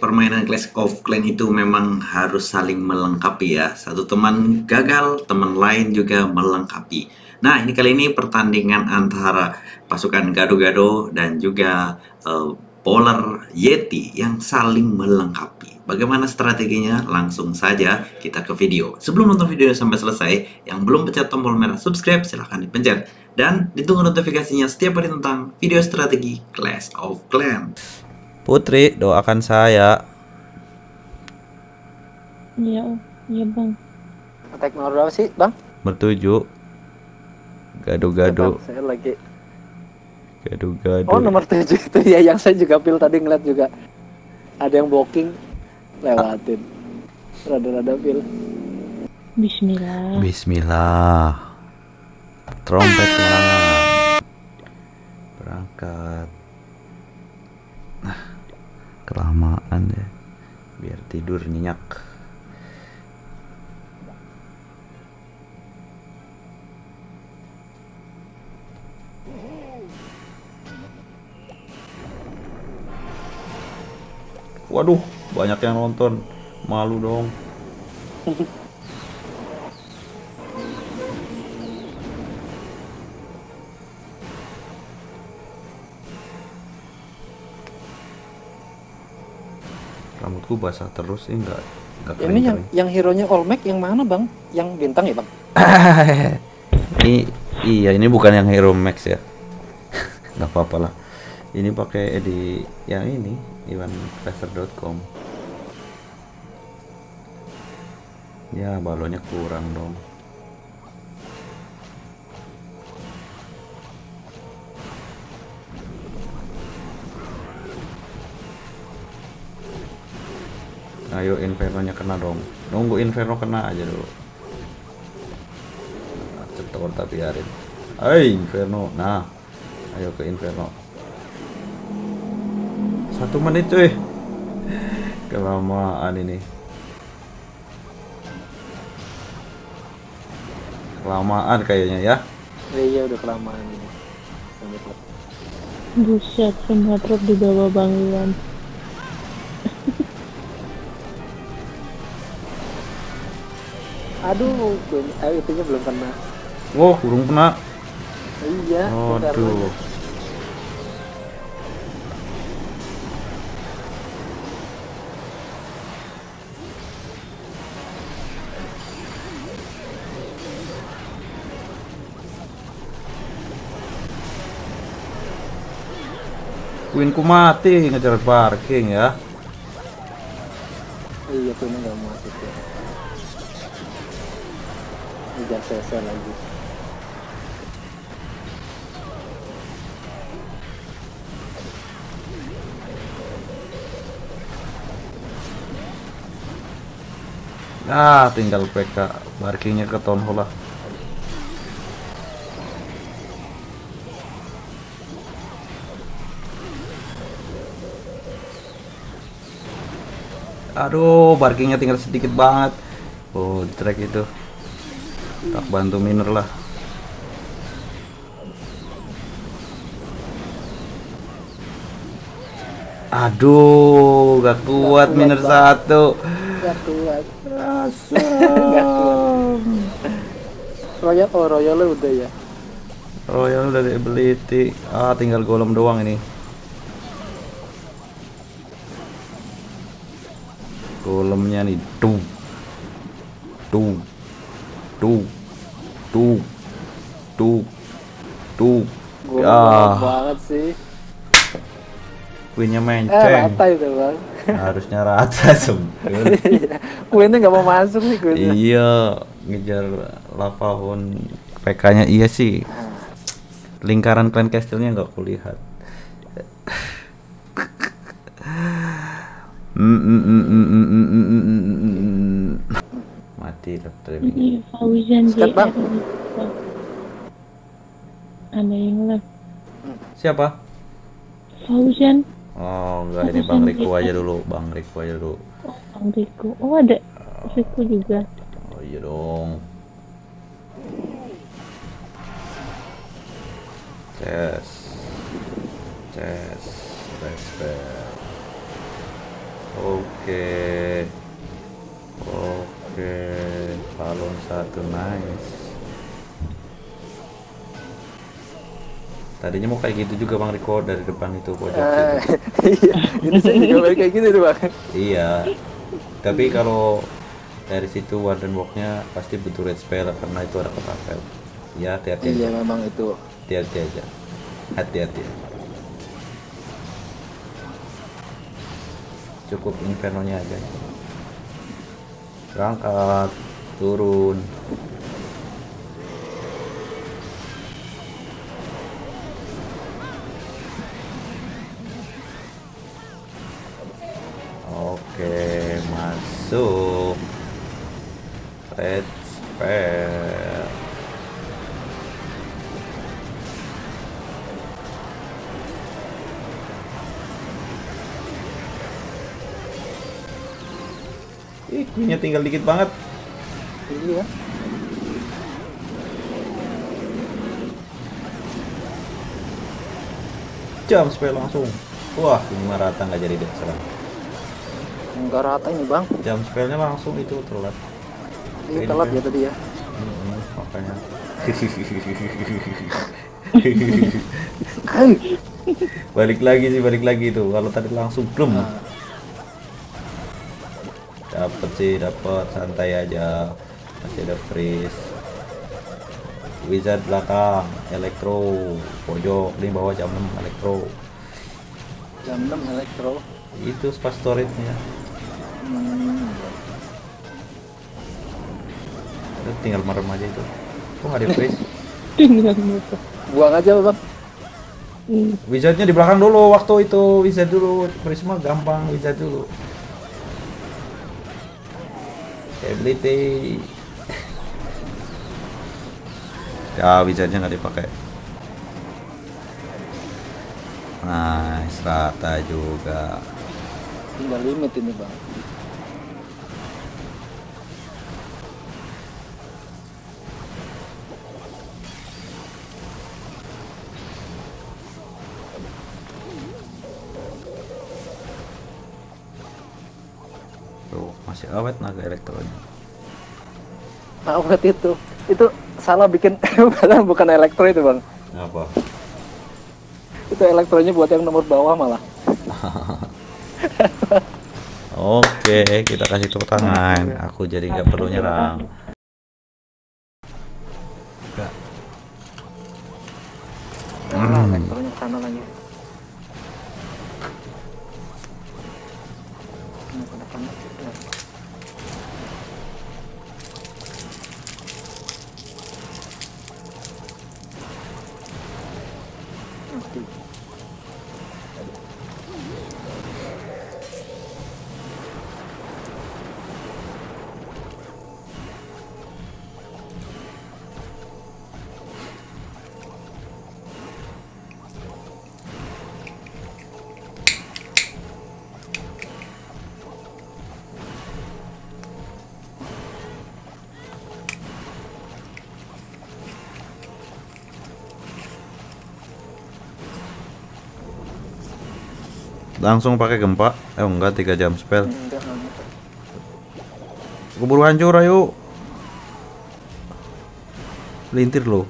permainan Clash of Clans itu memang harus saling melengkapi ya. Satu teman gagal, teman lain juga melengkapi. Nah, ini kali ini pertandingan antara pasukan Gado-Gado dan juga Polar Yeti yang saling melengkapi. Bagaimana strateginya? Langsung saja kita ke video. Sebelum nonton video sampai selesai, yang belum pencet tombol merah subscribe silahkan dipencet. Dan ditunggu notifikasinya setiap hari tentang video strategi Clash of Clans. Putri, doakan saya. Iya, iya bang. Attack nomor berapa sih, Bang? Bertujuh. Gado-gado. Saya lagi. Gado-gado. Oh, nomor 7 itu ya yang saya juga pil tadi ngeliat juga. Ada yang blocking lewatin. Rada-rada pil. Bismillah. Bismillah. Trompet semangat. Berangkat. Nah, kelamaan deh. Biar tidur nyenyak. Waduh, banyak yang nonton. Malu dong. Rambutku basah terus sih, enggak Ini yang hero-nya All Mac yang mana, Bang? Yang bintang ya, Bang? Iya, ini bukan yang Hero Max ya. Nggak apa-apa lah. Ini pakai di yang ini, iwancaster.com. Ya, balonnya kurang dong. Ayo inferno-nya kena dong. Nunggu inferno kena aja dulu. Cetor tapi biarin. Hai inferno. Nah, ayo ke inferno. 1 menit cuy. Kelamaan ini. Kelamaan kayaknya ya. Iya, udah kelamaan ini. Buset, semua truk di bawah Bang Iwan. Aduh, itunya belum kena. Wow, burung kena. Iya, Aduh. Queenku mati ngejar parking ya. Iya, punya nggak masuk ya. Ngejar CC lagi. Ah, tinggal PK parkingnya ke town hall lah. Aduh, parkingnya tinggal sedikit banget. Oh, di track itu. Tak bantu miner lah. Aduh, gak kuat miner satu. Gak kuat. Asam. Royal udah ya. Royal udah di ability. Ah, tinggal golem doang ini. Golemnya nih, tuh Banget sih. Queennya menceng. Rata itu, Bang. Harusnya rata sebenernya. Queennya nggak mau masuk sih, Queennya. Iya, ngejar lava hon. PK-nya iya sih. Lingkaran clan castle-nya nggak kulihat. Mati laptop ini. Ini Fauzan Skat, Bang. Ada yang live. Siapa? Fauzan. Oh enggak, ini Bang Riku aja dulu. Bang Riku aja dulu. Oh, Bang Riku. Oh, ada Riku juga. Oh iya dong. Respect. Oke. Oke. Balon satu, nice. Tadinya mau kayak gitu juga Bang Riko, dari depan itu pojok situ. Iya, ini saya juga balik kayak gini tuh bang. Iya. Tapi kalau dari situ Warden Walk-nya pasti butuh red spell karena itu ada ketapel. Ya, hati-hati Iya aja. memang itu. Hati-hati aja. Hati-hati. Cukup inferno-nya aja. Berangkat, turun. Oke, masuk. Red spell. Ih, queen-nya tinggal dikit banget. Iya. Jam spell langsung. Wah, ini mah rata nggak jadi deh serang. Enggak rata ini bang. Jam spellnya langsung itu telat. Ini telat ya tadi ya. Makanya. balik lagi tuh. Kalau tadi langsung blum. Dapat sih, dapat, santai aja. Masih ada freeze. Wizard belakang, elektro, pojok, ini bawah jam 6 elektro. Jam 6 elektro. Itu pas storage-nya. Itu tinggal merem aja itu. Kok nggak di freeze? Tinggal muka. Buang aja bang. Wizardnya di belakang dulu, waktu itu wizard dulu. Prisma gampang, wizard dulu. Ability. Ya, wizardnya nggak dipakai. Nice, rata juga. Tinggal limit ini bang. Tuh, masih awet naga elektronya. Awet itu salah bikin. Bukan elektro itu bang. Apa? Itu elektronya buat yang nomor bawah malah. Oke, kita kasih tepuk tangan. Aku jadi nggak perlu nyerang. Enggak. Elektronya ke sana lagi. Ini ke depan. Langsung pakai gempa. Enggak, 3 jam spell. Enggak. Keburu hancur, ayo. Lintir loh.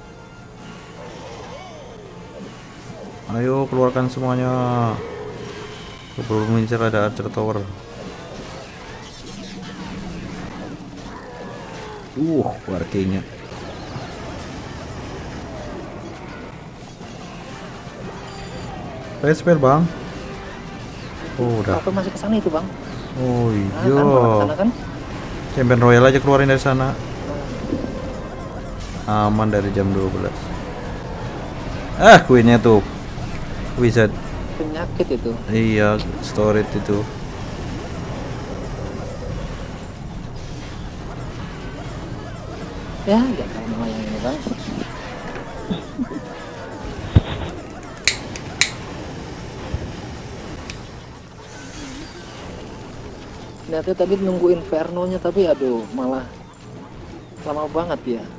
Ayo keluarkan semuanya. Keburu mengincar ada Archer Tower. Workingnya. Pakai spell bang. Oh udah. Apa masih ke sana itu bang? Oh Nah, iya. kan, ke sana kan? Champion Royal aja keluarin dari sana. Aman dari jam 12. Queennya tuh. Wizard. Penyakit itu. Iya, storage itu. Ya, jangan mau yang ini bang. Ternyata tadi nunggu Inferno-nya tapi aduh malah lama banget ya.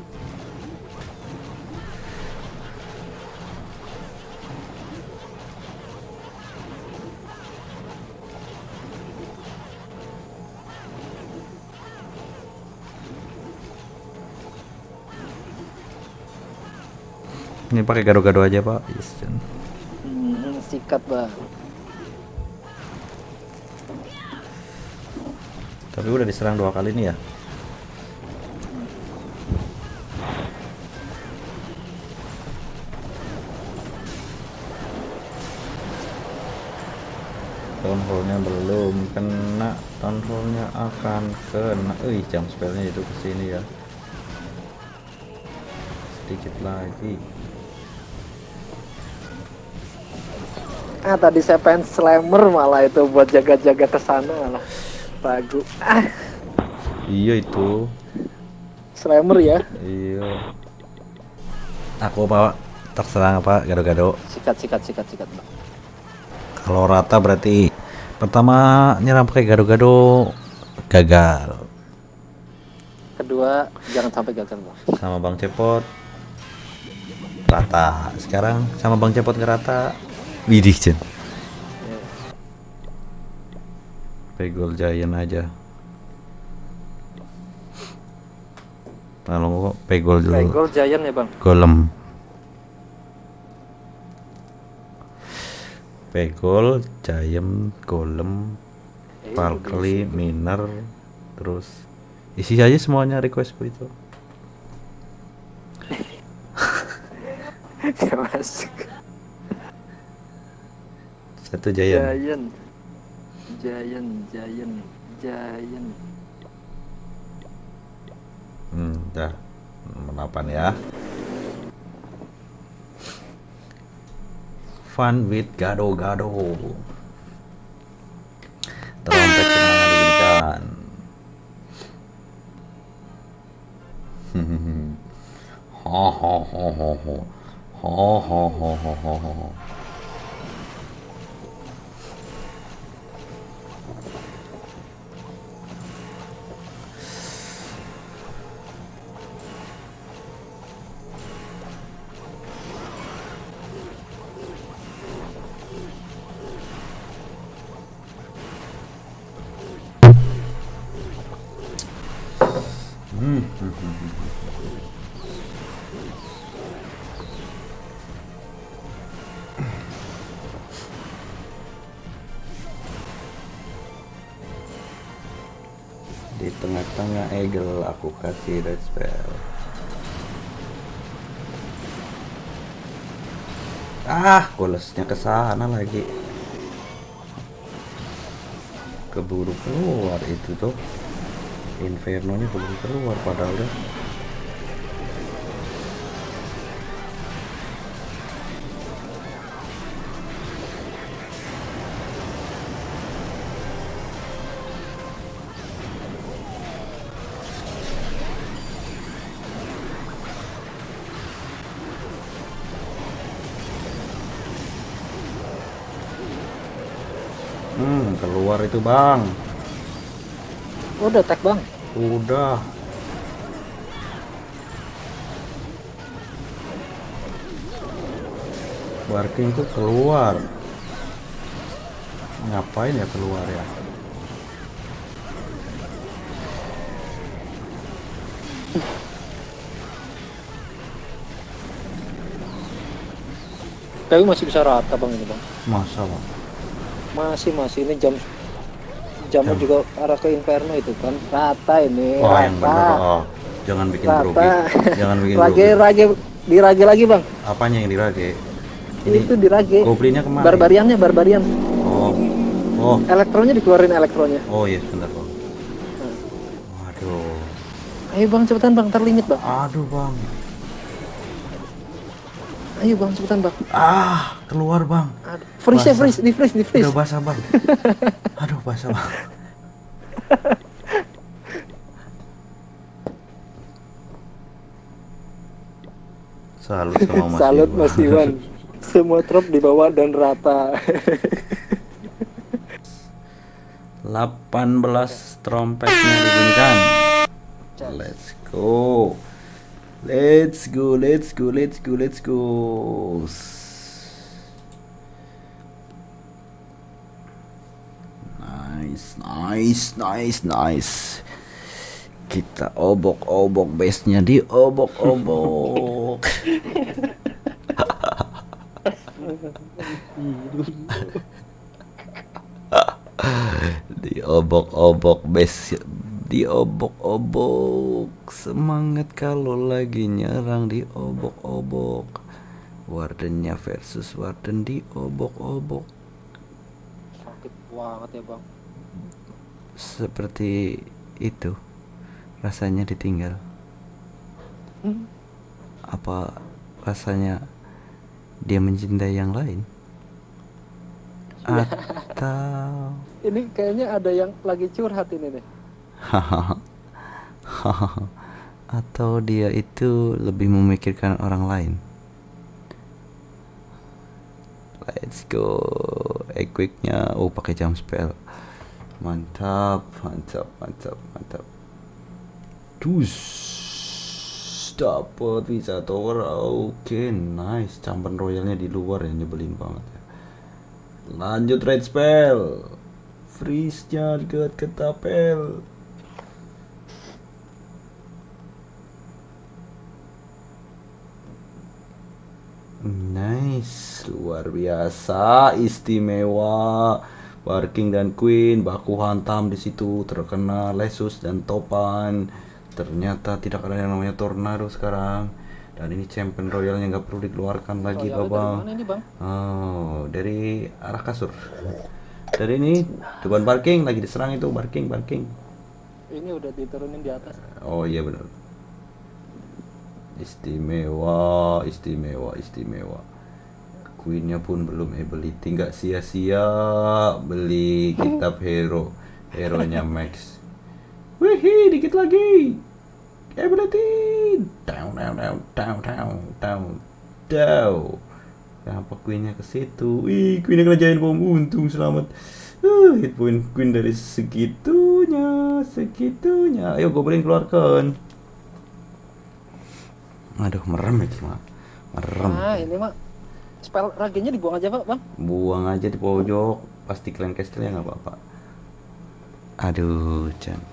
Ini pakai gado-gado aja Pak. Yes. Sikat bang. Tapi udah diserang 2 kali nih ya. Town hall-nya belum kena, town hall-nya akan kena. Jam spellnya itu kesini ya. Sedikit lagi. Tadi saya pengen slammer malah itu buat jaga-jaga kesana malah ragu. Iya itu. Slammer ya. Iya. Aku bawa terserang apa gado-gado. Sikat bang. Kalau rata berarti pertama nyerang pakai gado-gado gagal. Kedua jangan sampai gagal bang. Sama Bang Cepot rata. Sekarang sama Bang Cepot nggak rata. Widih Jen. Pegol Giant aja. Kalau kok pegol dulu. Pegol Giant ya bang. Golem. Pegol, Giant, Golem, Valkyrie, Miner, terus isi aja semuanya requestku itu. Ya masuk. Satu Giant. Giant. Dah. Menapan ya. Fun with gado-gado. Trompet semangat diberikan. Ho ho ho ho ho. Ho ho ho ho ho ho. Di tengah-tengah Eagle aku kasih red spell. Golesnya ke sana lagi. Keburu keluar itu tuh. Inferno-nya belum keluar padahal deh. Keluar itu bang. Udah tag bang. Udah. Barking itu keluar. Ngapain ya keluar ya? Tapi masih bisa rata bang ini bang. Masa bang? Masih ini jamnya juga arah ke Inferno itu kan rata ini. Oh rata. yang bener. Jangan bikin grogi. Jangan bikin Rage dirage lagi bang. Apanya yang dirage? Itu dirage. Goblinnya kemana? Barbarian. Oh. Elektronya dikeluarin elektronya. Oh iya sebentar bang. Waduh. Ayo bang cepetan bang, terlimit bang. Aduh bang. Ayo bang cepetan bang. Keluar bang. Freeze. Udah basah bang. Aduh basah bang. Salut sama Mas Salut Iwan. Mas Iwan. Semua trop di bawah dan rata. 18 trompetnya dibunyikan. Let's go. Nice. Kita obok-obok base-nya, diobok-obok. Diobok-obok base, diobok-obok. Semangat kalau lagi nyerang, diobok-obok. Wardennya versus Warden, diobok-obok. Sakit banget ya bang. Seperti itu rasanya ditinggal. Apa rasanya dia mencintai yang lain? Atau Ini kayaknya ada yang lagi curhat ini nih. atau dia itu lebih memikirkan orang lain? Let's go. Equipnya, oh pakai jump spell. Mantap, mantap, mantap, mantap. Dus dapat Wizardor. Oke, nice. Campan royalnya di luar ya, nyebelin banget ya. Lanjut red spell. Freeze-nya dekat ketapel. Nice, luar biasa, istimewa. Barking dan Queen baku hantam di situ, terkena Lesus dan Topan. Ternyata tidak ada yang namanya tornado sekarang. Dan ini champion royalnya nggak perlu dikeluarkan lagi, Royalnya dari babang. mana ini bang? Oh, dari arah kasur. Dari ini depan Barking lagi diserang itu, Barking. Ini udah diturunin di atas. Oh iya benar. Istimewa. Queennya pun belum ability, nggak sia-sia beli kitab hero-nya Max. Wih, dikit lagi. Ability. Down. Kenapa Queennya ke situ? Wih, Queennya kena giant bomb. Untung selamat. Hit point Queen dari segitunya. Ayo Goblin keluarkan. Aduh, merem ya cuma. Merem. Nah ini mah spell ragenya dibuang aja pak bang. Buang aja di pojok. Pasti clan castle ya nggak apa-apa. Aduh, Chan.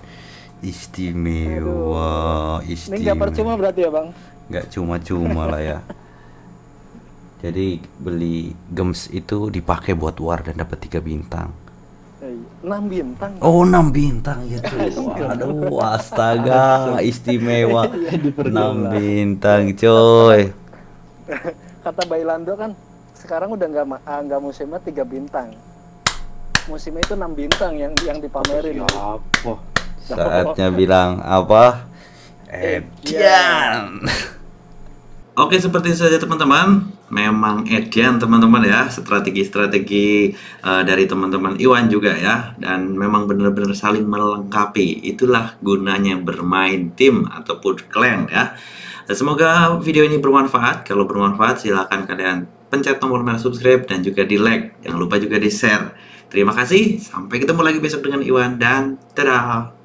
Istimewa. Ini nggak percuma berarti ya bang? Nggak cuma-cuma lah ya. Jadi beli gems itu dipakai buat war dan dapat 3 bintang. 6 bintang. Oh, 6 bintang gitu. Waduh, astaga, istimewa. 6 bintang, coy. Kata Bailando kan sekarang udah nggak musimnya 3 bintang. Musimnya itu 6 bintang yang dipamerin. Apa? Saatnya bilang apa? Edian. Oke, seperti itu saja teman-teman. Memang Edian teman-teman ya, strategi-strategi dari teman-teman Iwan juga ya, dan memang benar-benar saling melengkapi. Itulah gunanya bermain tim ataupun clan ya. Dan semoga video ini bermanfaat. Kalau bermanfaat silahkan kalian pencet tombol merah subscribe dan juga di like. Jangan lupa juga di share. Terima kasih. Sampai ketemu lagi besok dengan Iwan dan dadah.